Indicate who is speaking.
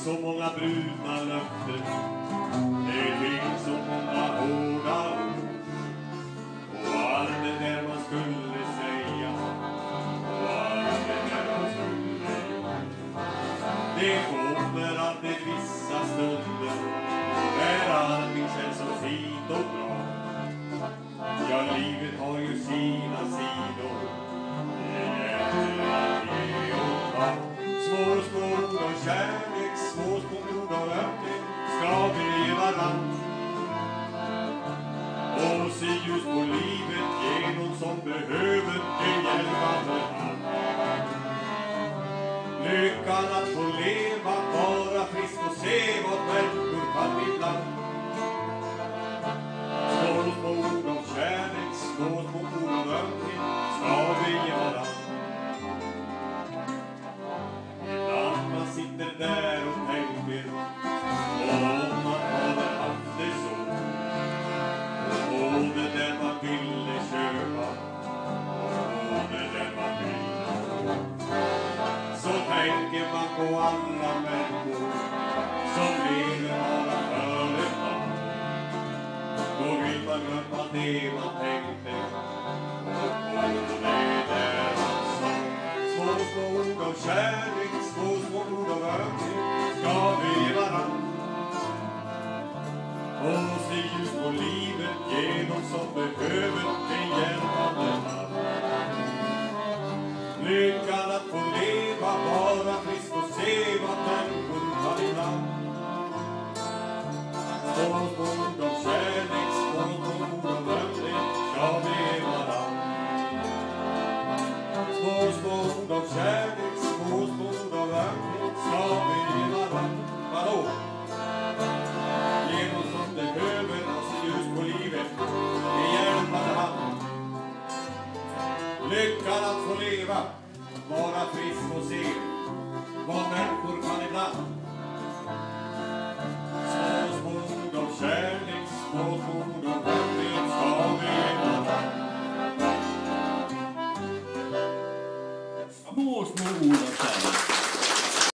Speaker 1: så många brutna löften. Det finns så många hårda ord. Och allt det där man skulle säga. Och allt det där man skulle göra. Det kommer alltid vissa stunder där allting känns så fint och bra. Ja, livet har ju sina sidor. Det gäller att ge och ta. Små ord av kärlek, små ord av ömhet ska vi ge varann. Och se ljus på livet, ge någon som behöver en hjälpande hand. Lyckan att få leva, vara frisk och se vad människor kan ibland. Små ord av kärlek, små ord av ömhet ska vi ge varann. Ibland man sitter där och tänker om man hade haft det så. Och det där man ville köpa och det där man ville få. Så tänker man på alla människor som lever bara för ett barn. Då vill man glömma det man tänkte och på det där man sa. Små ord av kärlek, små ord av ömhet ska vi ge varann. Och se ljus på livet, ge dem som behöver en hjälpande hand. Lyckan att få leva, vara frisk och se vad människor kan ibland. Små ord av kärlek, små ord av ömhet ska vi ge varann. Små ord av kärlek, små ord av ömhet ska vi ge varann. Vadå? Ge dem som behöver och se ljus på livet, en hjälpande hand. Lyckan att få leva, vara frisk och se vad människor kan ibland. Små ord av kärlek, små ord av